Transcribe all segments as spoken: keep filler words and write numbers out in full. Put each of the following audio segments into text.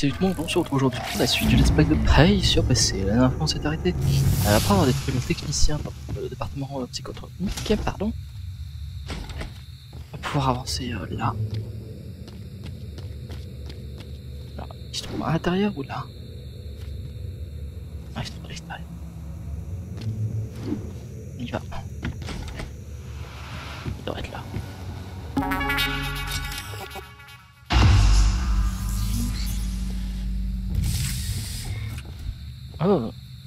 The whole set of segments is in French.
salut tout le monde, on se retrouve aujourd'hui pour la suite du let's play de Prey sur P C. La dernière fois on s'est arrêté euh, après avoir détruit le technicien dans le département euh, psychotronique, pardon. On va pouvoir avancer euh, là. Alors, il se trouve à l'intérieur ou là? Ah, il se trouve à l'extérieur. Il va. Il devrait être là. Oh.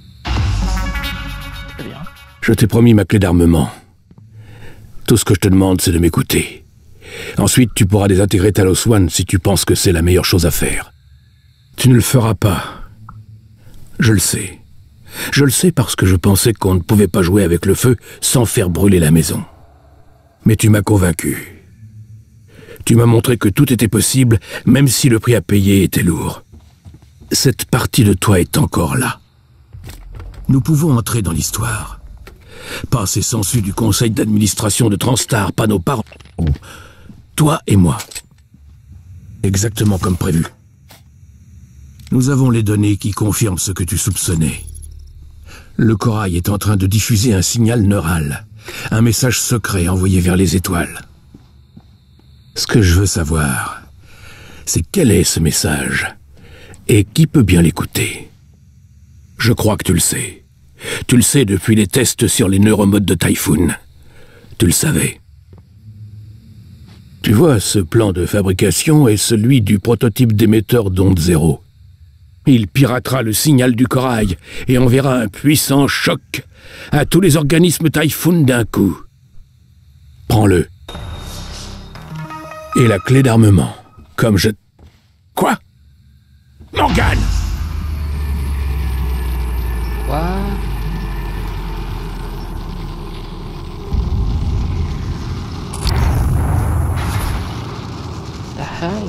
Très bien. Je t'ai promis ma clé d'armement. Tout ce que je te demande, c'est de m'écouter. Ensuite, tu pourras désintégrer Talos One si tu penses que c'est la meilleure chose à faire. Tu ne le feras pas. Je le sais. Je le sais parce que je pensais qu'on ne pouvait pas jouer avec le feu sans faire brûler la maison. Mais tu m'as convaincu. Tu m'as montré que tout était possible, même si le prix à payer était lourd. Cette partie de toi est encore là. Nous pouvons entrer dans l'histoire. Pas ces sangsues du conseil d'administration de Transtar, pas nos parents. Toi et moi. Exactement comme prévu. Nous avons les données qui confirment ce que tu soupçonnais. Le corail est en train de diffuser un signal neural. Un message secret envoyé vers les étoiles. Ce que je veux savoir, c'est quel est ce message et qui peut bien l'écouter. Je crois que tu le sais. Tu le sais depuis les tests sur les neuromodes de Typhoon. Tu le savais. Tu vois, ce plan de fabrication est celui du prototype d'émetteur d'onde zéro. Il piratera le signal du corail et enverra un puissant choc à tous les organismes Typhoon d'un coup. Prends-le. Et la clé d'armement, comme je... Quoi? Morgan! What? The hell?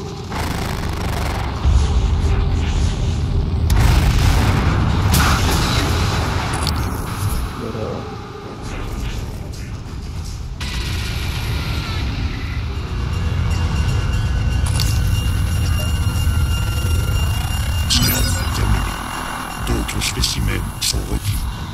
D'autres spécimens sont requis.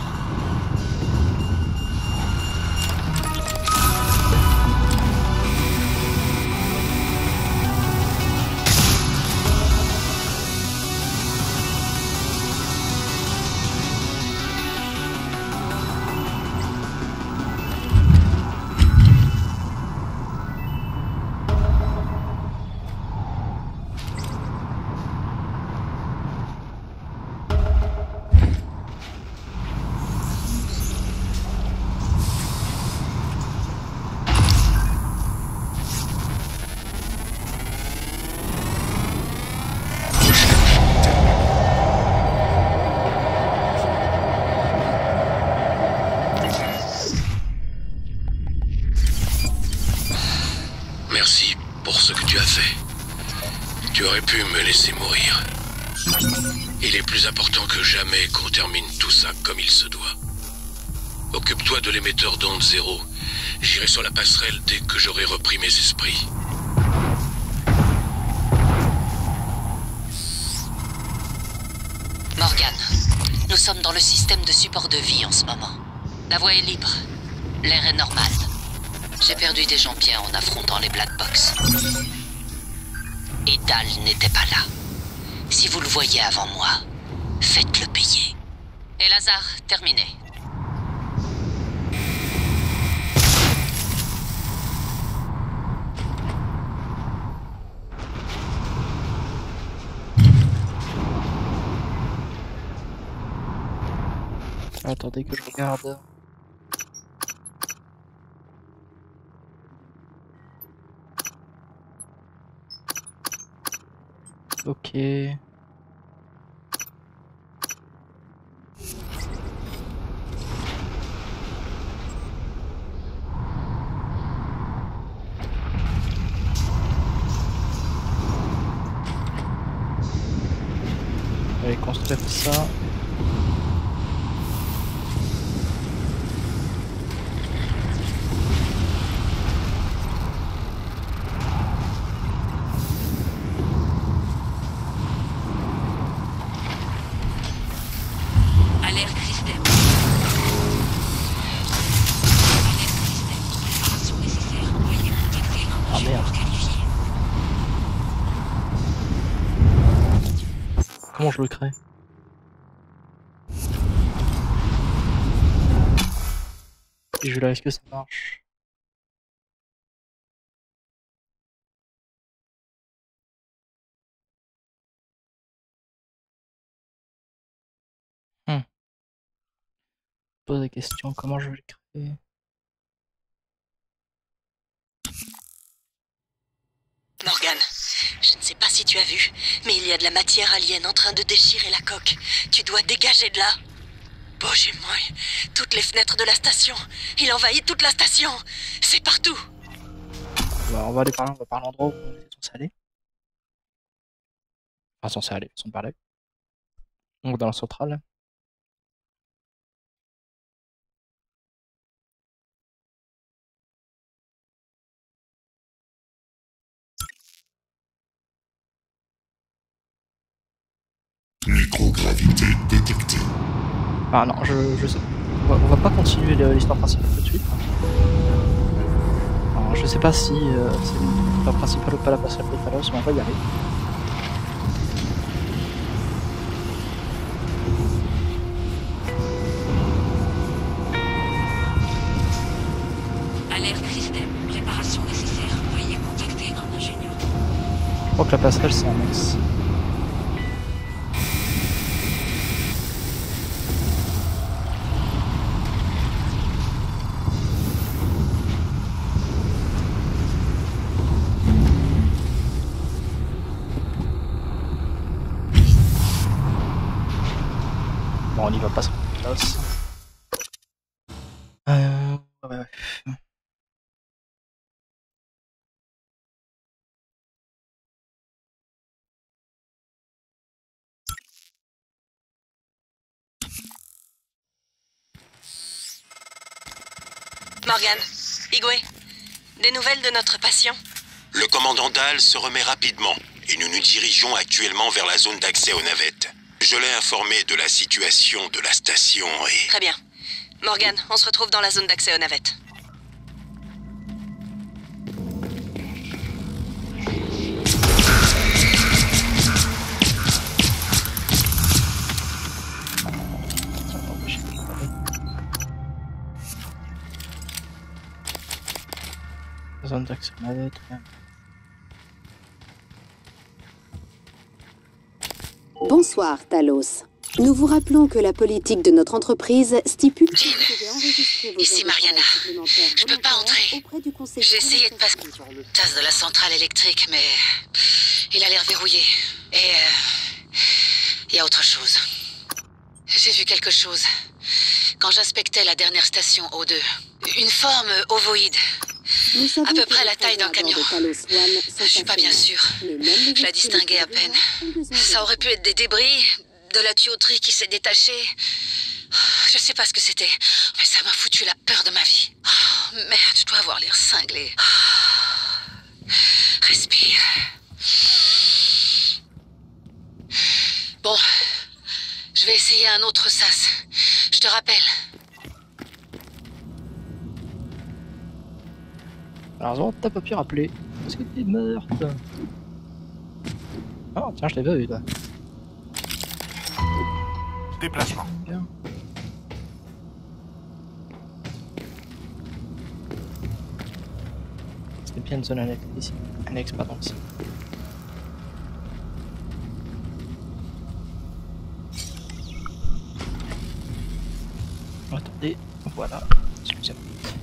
Merci pour ce que tu as fait. Tu aurais pu me laisser mourir. Il est plus important que jamais qu'on termine tout ça comme il se doit. Occupe-toi de l'émetteur d'onde zéro. J'irai sur la passerelle dès que j'aurai repris mes esprits. Morgan, nous sommes dans le système de support de vie en ce moment. La voie est libre. L'air est normal. J'ai perdu des gens bien en affrontant les Black Box. Et Dal n'était pas là. Si vous le voyez avant moi, faites-le payer. Et Lazare, terminé. Attendez que je regarde. Ok. Allez, construire ça. Alerte système. Ah merde. Comment je le crée? Et je là, est-ce que ça marche? Hmm. Pose la question, comment je vais le créer? Morgan, je ne sais pas si tu as vu, mais il y a de la matière alien en train de déchirer la coque. Tu dois dégager de là. Bože moi, toutes les fenêtres de la station. Il envahit toute la station. C'est partout. Alors, on va aller par là, on va par l'endroit où on est censé aller. Enfin, censé aller, façon de parler. Donc dans la centrale. Microgravité détectée. Ah non, je, je sais. On va, on va pas continuer l'histoire principale tout de suite. Alors, je sais pas si euh, c'est l'histoire principale ou pas la passage de Talos, mais on va y aller. Alerte système. Préparation nécessaire. Veuillez contacter un ingénieur. Je crois que la passerelle c'est un ex. Bon, on y va pas sans Talos. Euh... Ouais, ouais. Morgan, Igwe, des nouvelles de notre patient? Le commandant Dahl se remet rapidement et nous nous dirigeons actuellement vers la zone d'accès aux navettes. Je l'ai informé de la situation de la station et... Très bien. Morgan, on se retrouve dans la zone d'accès aux navettes. Zone d'accès aux navettes. Bonsoir, Talos. Nous vous rappelons que la politique de notre entreprise stipule que vous devez enregistrer vos Ici heures de travail Mariana. supplémentaires Je peux pas volontaires entrer. auprès du conseil J'ai essayé de passer sur le- tasse de la centrale électrique, mais il a l'air verrouillé. Et euh, il y a autre chose. J'ai vu quelque chose quand j'inspectais la dernière station O deux. Une forme ovoïde. Nous savons À peu que près les la taille d'un travailleurs camion. de Talos One sont Je suis pas bien passionnants. sûre. Mais même les Je la esprits distinguais à les plus peine. brillants ont besoin de Ça aurait pu être des débris, de la tuyauterie qui s'est détachée. Je sais pas ce que c'était, mais ça m'a foutu la peur de ma vie. Oh, merde, je dois avoir l'air cinglé. Oh, respire. Bon, je vais essayer un autre sas. Je te rappelle. Alors, Zon, t'as pas pu rappeler. Est-ce que t'es morte? Oh, tiens, je l'ai pas vu, là. Déplacement. Bien. C'était bien une zone annexe ici. Annexe, pardon, ici. Attendez, voilà. Excusez-moi.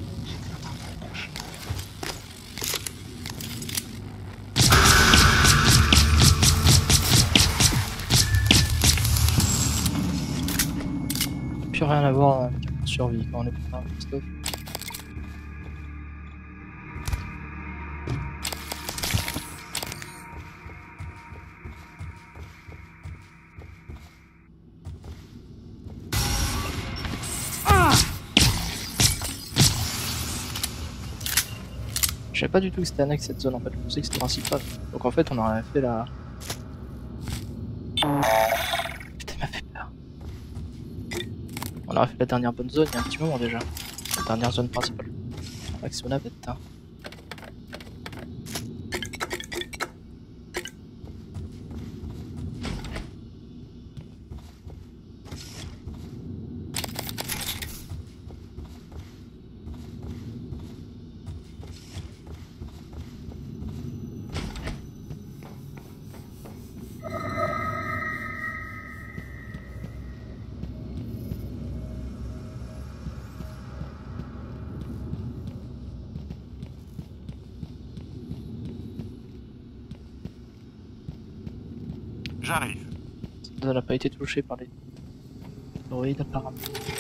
Plus rien à voir avec la survie quand on est pas un stuff. Je savais pas du tout que c'était annexe cette zone en fait, je pensais que c'était principal. Donc en fait on aurait fait la... Putain, il m'a fait peur. On aurait fait la dernière bonne zone il y a un petit moment déjà. La dernière zone principale. Accès aux navettes. Hein. J'arrive. Cette zone n'a pas été touchée par les droïdes apparemment.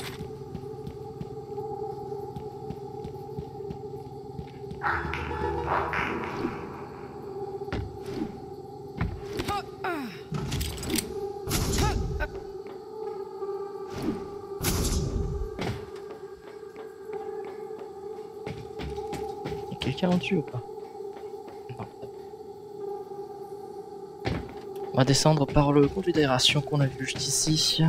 Y'a quelqu'un en dessus ou pas? Non. On va descendre par le conduit d'aération qu'on a vu juste ici.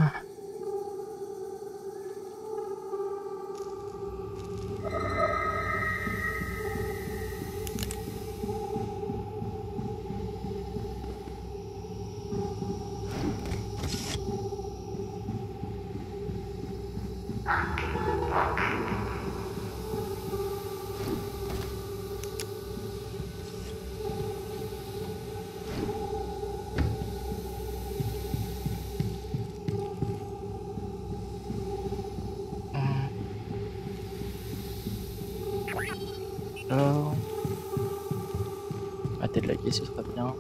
Alors... Arrêtez de laguer, ce sera bien.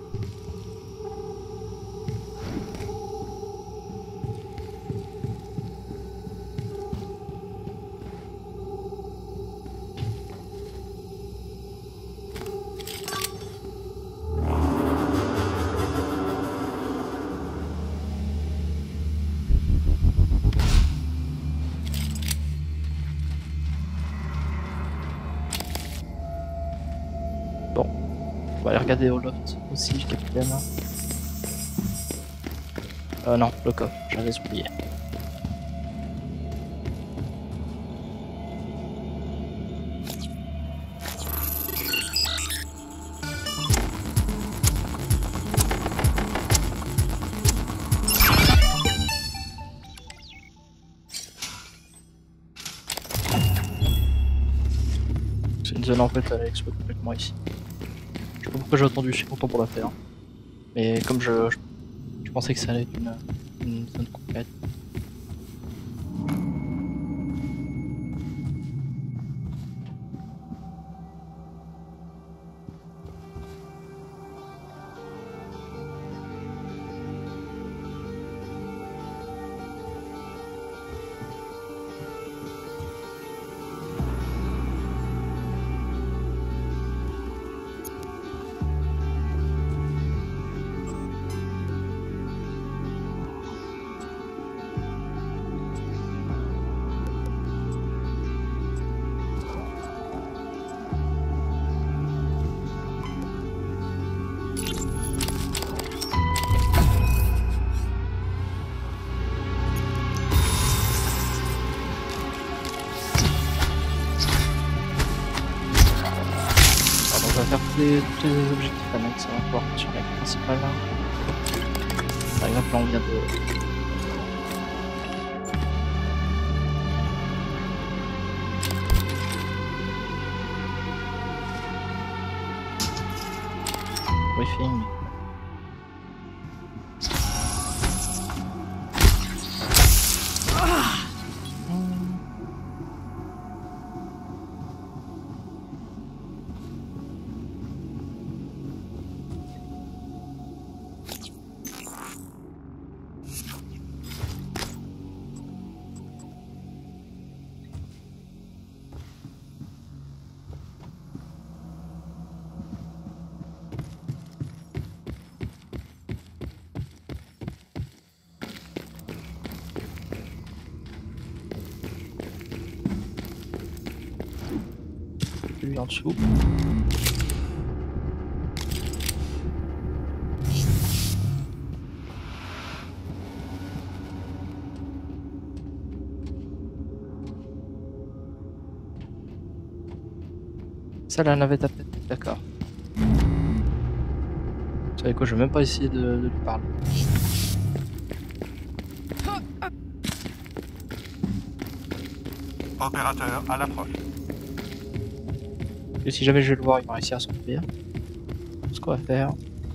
Bon, on va aller regarder au loft aussi, le capitaine. Euh non, le coffre, j'avais oublié. C'est une zone en fait, elle explose complètement ici. Je sais pas pourquoi j'ai attendu, je suis content pour la faire. Mais comme je, je, je pensais que ça allait être une, une zone complète. On va faire tous les, tous les objectifs annexes, on va pouvoir sur la principale. Par exemple, là on vient de... briefing. Lui en dessous. Ça, la navette à peine. D'accord. Vous savez quoi, je vais même pas essayer de, de lui parler. Opérateur à l'approche. Et si jamais je vais le voir, il va réussir à s'enfuir. Ce qu'on va faire.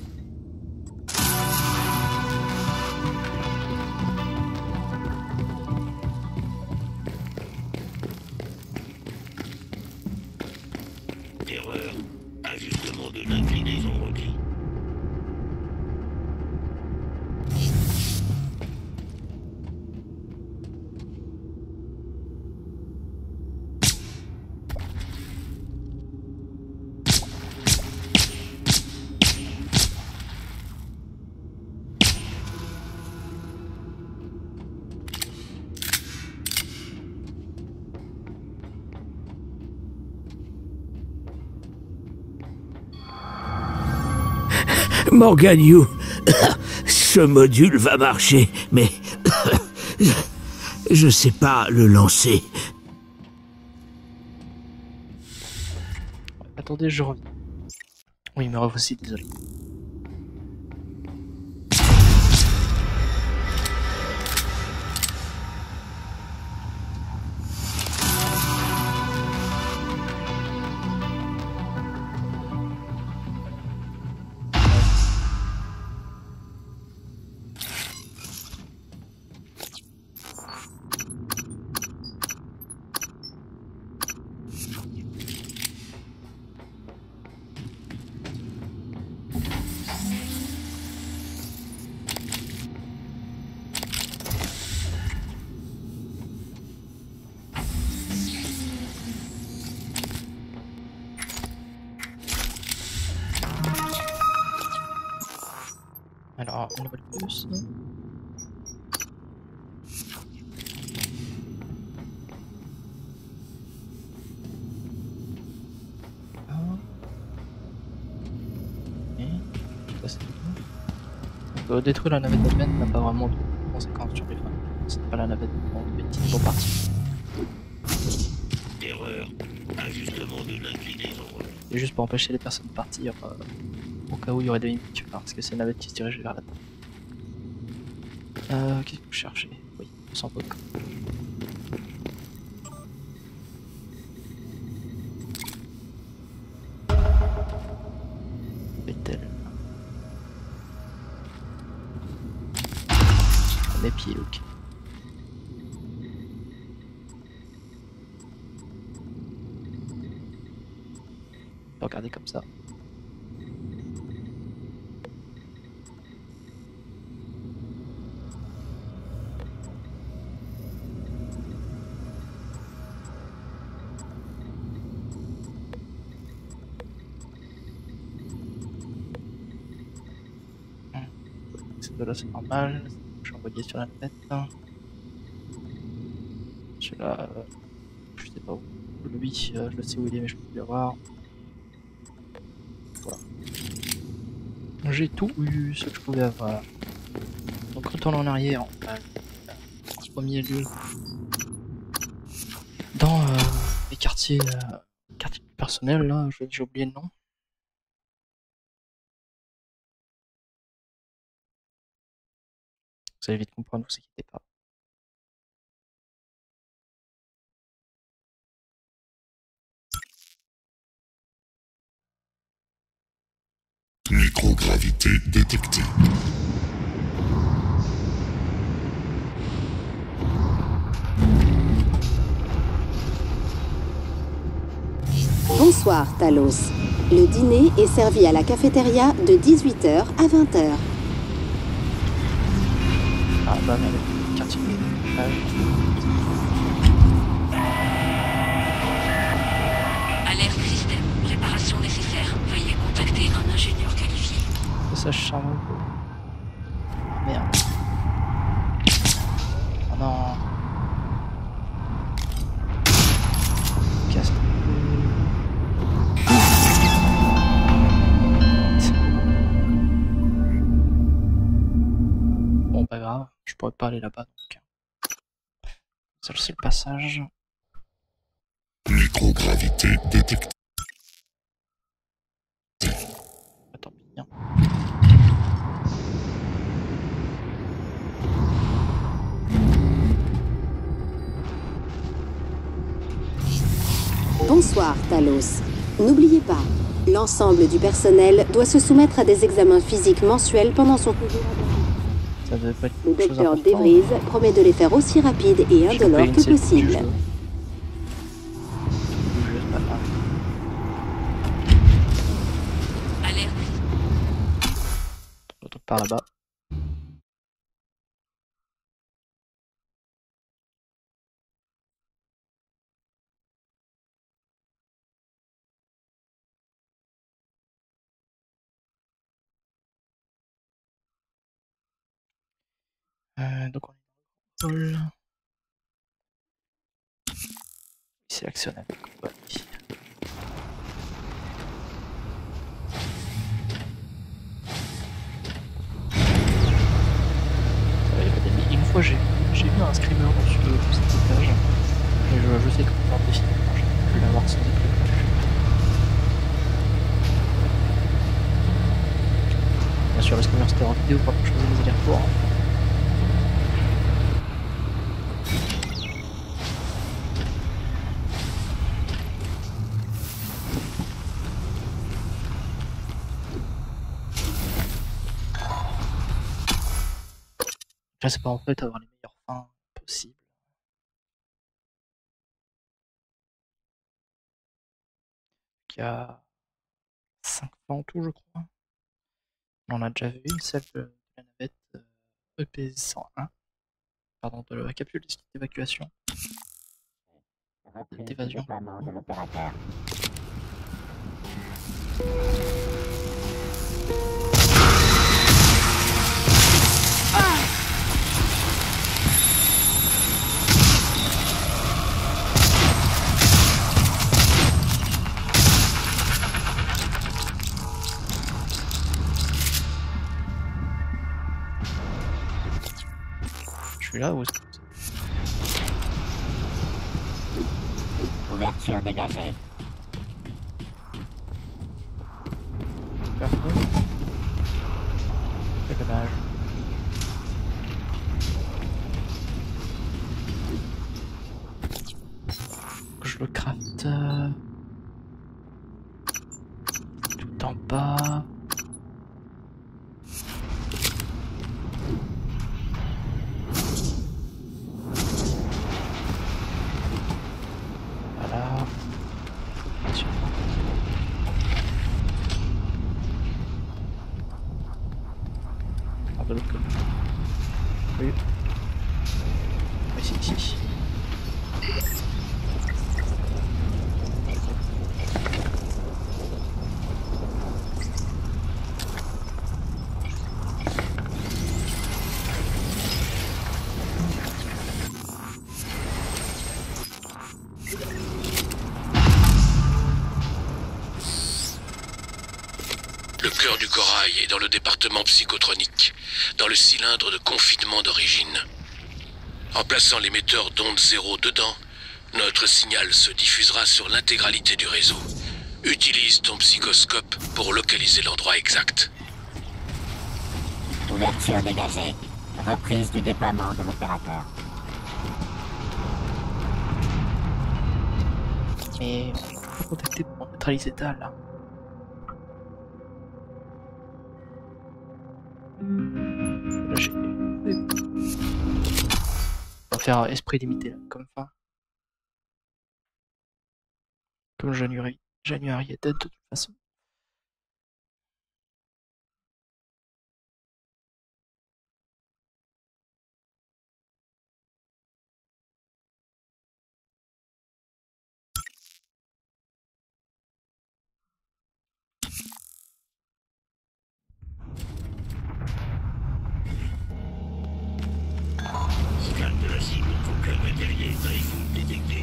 Erreur. Ajustement de l'inclinaison requis. Morgan You, ce module va marcher, mais je sais pas le lancer. Attendez, je reviens. Oui, me revoici, désolé. Alors, une nouvelle puce. Ah. Et ça c'est tout. Donc, euh, détruire la navette à peine n'a pas vraiment de conséquences sur les fins. C'est pas la navette de petite pour partir. Erreur. Ajustement de l'inclinaison requis. C'est juste pour empêcher les personnes de partir. Euh, au cas où il y aurait des limites, parce que c'est une navette qui se dirige vers la tête. Euh, qu'est-ce que vous cherchez? Oui, sans doute. Bethel. Mes pieds, ok. Je vais regarder comme ça. De là c'est normal, je suis envoyé sur la tête. Celui-là, euh, je sais pas où. Lui, euh, je sais où il est, mais je peux plus l'avoir. Voilà. J'ai tout eu ce que je pouvais avoir. Donc retourne en arrière, en, en premier lieu. Dans euh, les quartiers, euh, quartiers personnels, là, j'ai oublié le nom. Vous allez vite comprendre, vous inquiétez pas. Microgravité détectée. Bonsoir, Talos. Le dîner est servi à la cafétéria de dix-huit heures à vingt heures. Ah bah mais le quartier ah, Alerte système. Réparation nécessaire. Veuillez contacter un ingénieur qualifié. ça charme un peu. Merde. Oh non. Casse. Bon, pas grave, je pourrais pas aller là-bas donc. C'est le seul passage. Microgravité détectée. Bonsoir, Talos. N'oubliez pas, l'ensemble du personnel doit se soumettre à des examens physiques mensuels pendant son séjour. Ça devait pas être Le quelque chose docteur d'important. Devries promet de les faire aussi rapides et Je peux indolores payer une que série possible. du jeu. Du jeu, c'est pas grave. Alerte. On retourne par là-bas. Euh, donc on est dans le hall. Il sélectionne avec compagnie. Il y a pas d'ennemis. Une fois j'ai j'ai vu un screamer au-dessus de cet étage. Et je, je sais comment faire décider. Je vais l'avoir sans être prévenu. Bien sûr, le screamer c'était en vidéo pour que je faisais mes allers-retours. Là, c'est pas en fait avoir les meilleures fins possibles. Il y a cinq fins en tout, je crois. On en a déjà vu une, celle de la navette euh, E P cent un. Pardon, de la capsule d'évacuation. D'évasion. Je suis là ou est-ce que Ouverture dégagée. Parfait. C'est dommage. Je le crafte euh, tout en bas. Voilà. Ah, de l'autre côté. Oui. Ici, ici. Le cœur du corail est dans le département psychotronique, dans le cylindre de confinement d'origine. En plaçant l'émetteur d'onde zéro dedans, notre signal se diffusera sur l'intégralité du réseau. Utilise ton psychoscope pour localiser l'endroit exact. Ouverture dégagée. Reprise du déploiement de l'opérateur. Mais on peut contacter pour neutraliser Tal là. Là j'ai. On va faire esprit limité là, comme fin. Comme January. January est dead de toute façon. Scan de la cible. Aucun matériel Dreyfus détecté.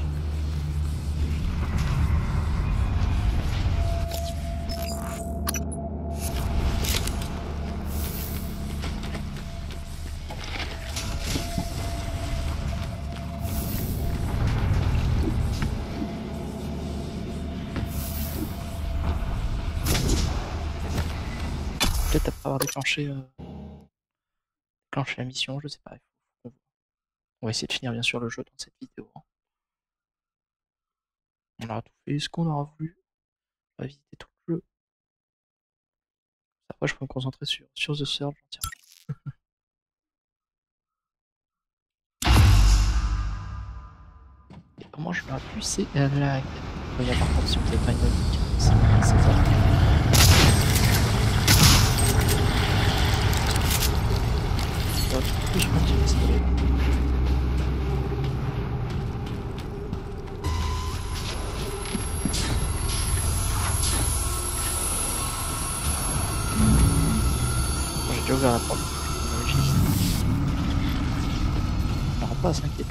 Peut-être après avoir déclenché, euh, déclenché la mission, je sais pas. On va essayer de finir bien sûr le jeu dans cette vidéo. Hein. On aura tout fait ce qu'on aura voulu. On va visiter tout le jeu. Après, je peux me concentrer sur, sur The Surge. Tiens. Et comment je l'aurais pu, c'est la lag. Il y a par contre, si vous n'avez pas une logique, c'est ça. Je pense que j'ai installé. J'ai déjà ouvert la porte. On n'aura pas à s'inquiéter.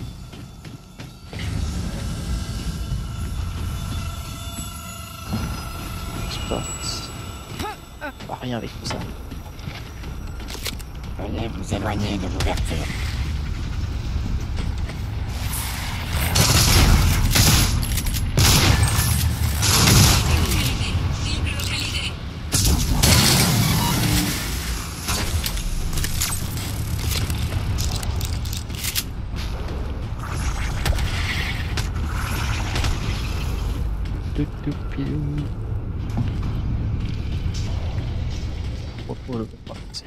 C'est pas... pas rien avec tout ça. Veuillez vous éloigner de l'ouverture. Tout tout pilou. Oh, oh, le bon, c'est...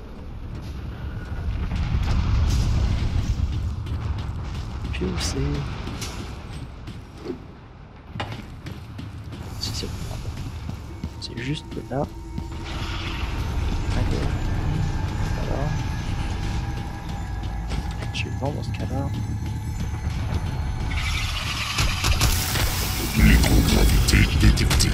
c'est... Si c'est bon. C'est juste là. Allez. Voilà. Suivant dans ce cas-là. Microgravité détectée.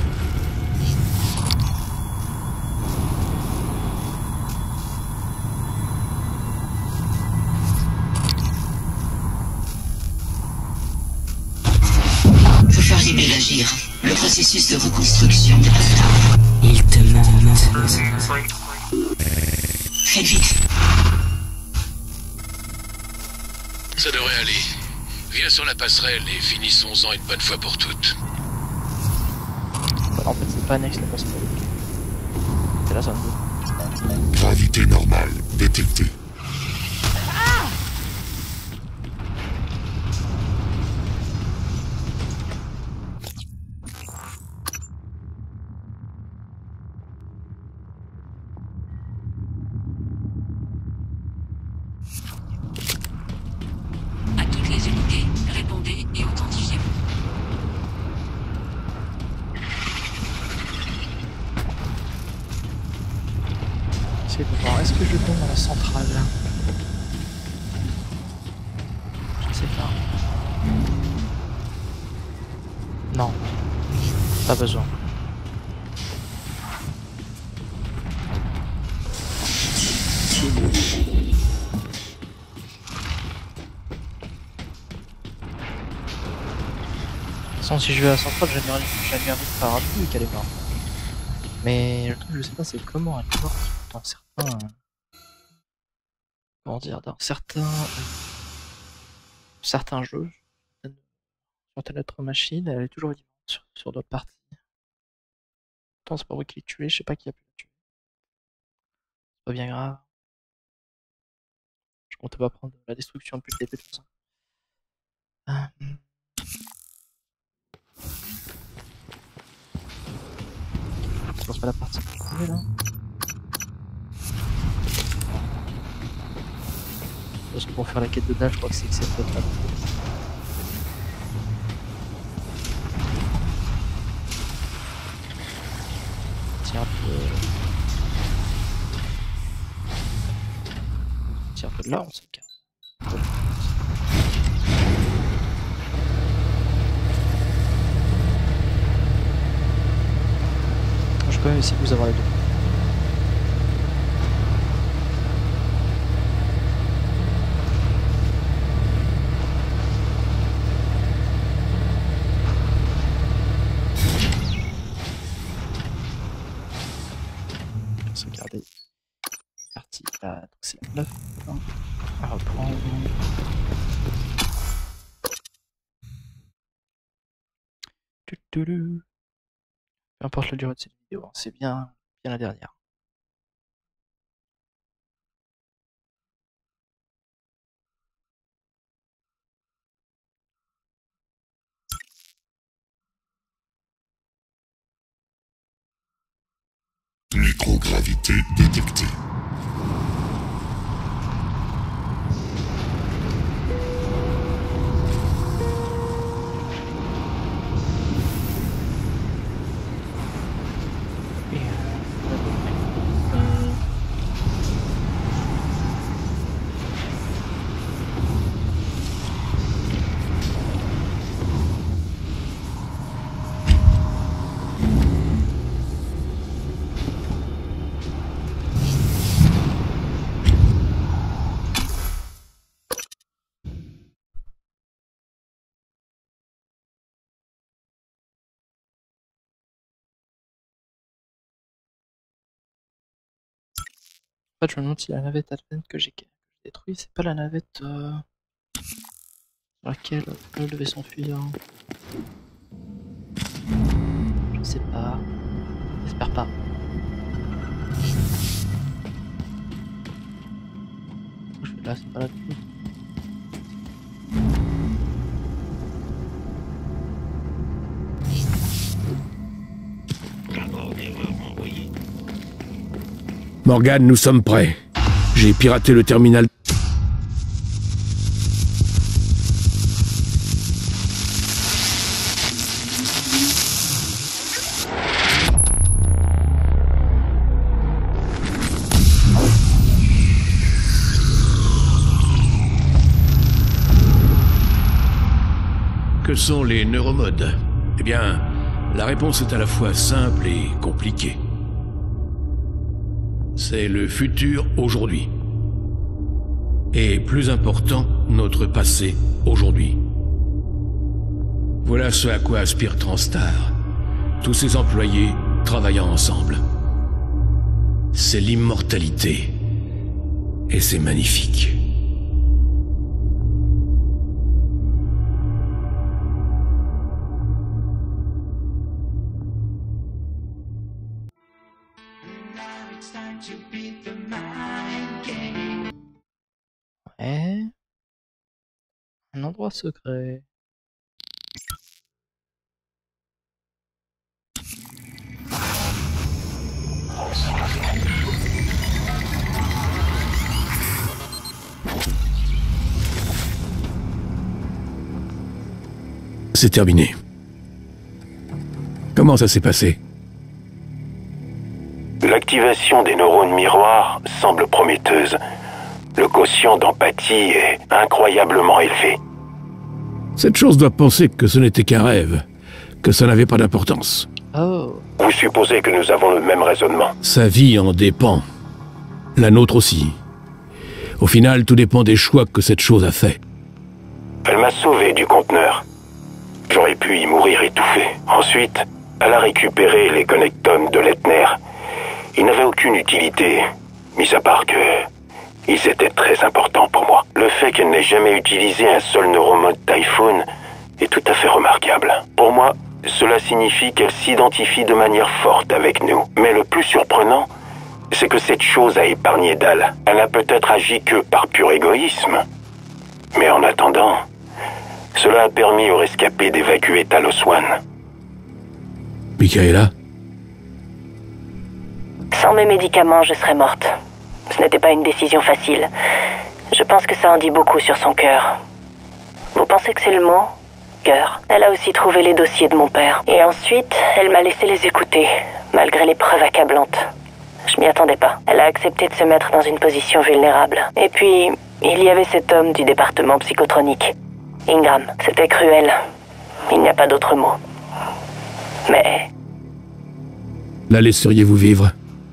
D'agir. Le processus de reconstruction de la star. Il te ment. Faites vite. Ça devrait aller. Viens sur la passerelle et finissons-en une bonne fois pour toutes. En fait, c'est pas annexe la passerelle. C'est là, ça me dit. Gravité normale détectée. Est-ce que je tombe dans la centrale? Je sais pas. Non. Pas besoin. Sans si je vais à la centrale, j'admire vite par rapide qu'elle est morte. Mais le truc, je sais pas, c'est comment elle est morte dans certains. Comment dire, dans certains. Euh, certains jeux, certaines, certaines autres machines, elle est toujours vivante sur, sur d'autres parties. Pourtant, c'est pas moi qui l'ai tué, je sais pas qui a pu la tuer. C'est pas bien grave. Je comptais pas prendre la destruction depuis le début de tout ça. Ah. Je pense pas la partie est là. Parce que pour faire la quête de dalle, je crois que c'est que cette là. Tiens un peu. Tiens un peu de là, on se calme. Je peux même essayer de vous avoir les deux. Sauvegarder. Partie là, donc c'est la neuf. On va reprendre. Peu importe la durée de cette vidéo, c'est bien, bien la dernière. Microgravité détectée. En fait, je me demande si la navette Advent que j'ai détruite, c'est pas la navette euh, sur laquelle elle devait s'enfuir. Je sais pas. J'espère pas. Je fais là, c'est pas là du tout. Morgan, nous sommes prêts. J'ai piraté le terminal. Que sont les neuromodes? Eh bien, la réponse est à la fois simple et compliquée. C'est le futur aujourd'hui. Et plus important, notre passé aujourd'hui. Voilà ce à quoi aspire Transstar. Tous ses employés travaillant ensemble. C'est l'immortalité. Et c'est magnifique. Ouais. Un endroit secret. C'est terminé. Comment ça s'est passé? L'activation des neurones miroirs semble prometteuse. Le quotient d'empathie est incroyablement élevé. Cette chose doit penser que ce n'était qu'un rêve, que ça n'avait pas d'importance. Oh. Vous supposez que nous avons le même raisonnement? Sa vie en dépend. La nôtre aussi. Au final, tout dépend des choix que cette chose a fait. Elle m'a sauvé du conteneur. J'aurais pu y mourir étouffé. Ensuite, elle a récupéré les connectomes de l'Ethner. Ils n'avaient aucune utilité, mis à part que... ils étaient très importants pour moi. Le fait qu'elle n'ait jamais utilisé un seul neuromode Typhoon est tout à fait remarquable. Pour moi, cela signifie qu'elle s'identifie de manière forte avec nous. Mais le plus surprenant, c'est que cette chose a épargné Dal. Elle n'a peut-être agi que par pur égoïsme. Mais en attendant, cela a permis aux rescapés d'évacuer Talos One. Michaela? Sans mes médicaments, je serais morte. Ce n'était pas une décision facile. Je pense que ça en dit beaucoup sur son cœur. Vous pensez que c'est le mot? Cœur. Elle a aussi trouvé les dossiers de mon père. Et ensuite, elle m'a laissé les écouter, malgré les preuves accablantes. Je m'y attendais pas. Elle a accepté de se mettre dans une position vulnérable. Et puis, il y avait cet homme du département psychotronique. Ingram. C'était cruel. Il n'y a pas d'autre mot. Mais... La laisseriez-vous vivre?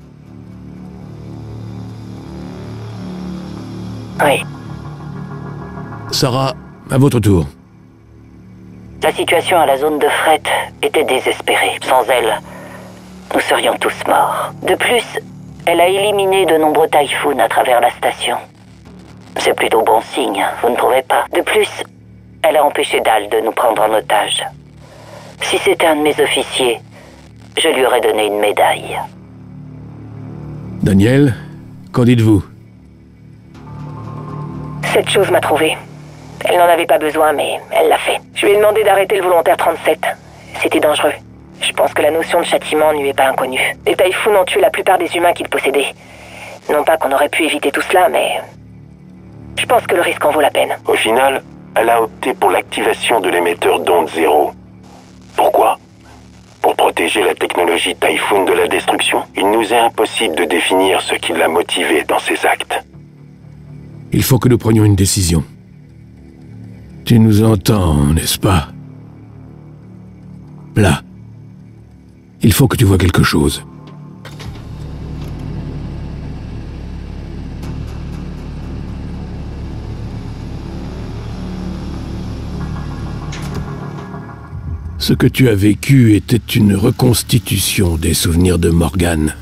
Oui. Sarah, à votre tour. La situation à la zone de fret était désespérée. Sans elle, nous serions tous morts. De plus, elle a éliminé de nombreux Typhoons à travers la station. C'est plutôt bon signe, vous ne trouvez pas? De plus, elle a empêché Dal de nous prendre en otage. Si c'était un de mes officiers, je lui aurais donné une médaille. Daniel, qu'en dites-vous? Cette chose m'a trouvé. Elle n'en avait pas besoin, mais elle l'a fait. Je lui ai demandé d'arrêter le volontaire trente-sept. C'était dangereux. Je pense que la notion de châtiment ne lui est pas inconnue. Les Typhoons ont tué la plupart des humains qu'ils possédaient. Non pas qu'on aurait pu éviter tout cela, mais... je pense que le risque en vaut la peine. Au final, elle a opté pour l'activation de l'émetteur d'onde zéro. Pourquoi? Pour protéger la technologie Typhoon de la destruction. Il nous est impossible de définir ce qui l'a motivé dans ses actes. Il faut que nous prenions une décision. Tu nous entends, n'est-ce pas? Là. Il faut que tu vois quelque chose. Ce que tu as vécu était une reconstitution des souvenirs de Morgan.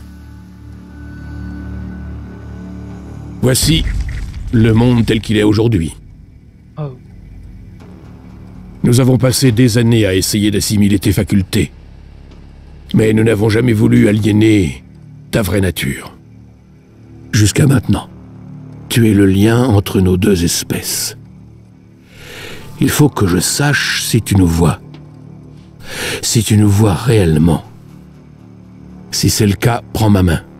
Voici le monde tel qu'il est aujourd'hui. Oh. Nous avons passé des années à essayer d'assimiler tes facultés. Mais nous n'avons jamais voulu aliéner ta vraie nature. Jusqu'à maintenant. Tu es le lien entre nos deux espèces. Il faut que je sache si tu nous vois. Si tu nous vois réellement. Si c'est le cas, prends ma main.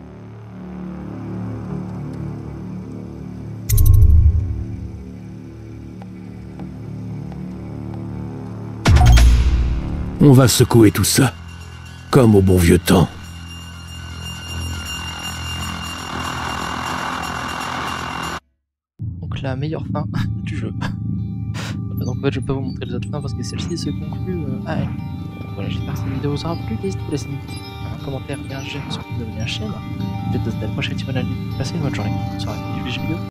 On va secouer tout ça, comme au bon vieux temps. Donc la meilleure fin du jeu. Donc en fait, je peux vous montrer les autres fins parce que celle-ci se conclut euh, à elle. Donc voilà, j'espère que cette vidéo vous aura plu. N'hésitez pas à laisser un commentaire et un j'aime sur vous abonner à la chaîne. Peut-être à la prochaine si vous avez passé une bonne journée. Soirée, du jeu vidéo.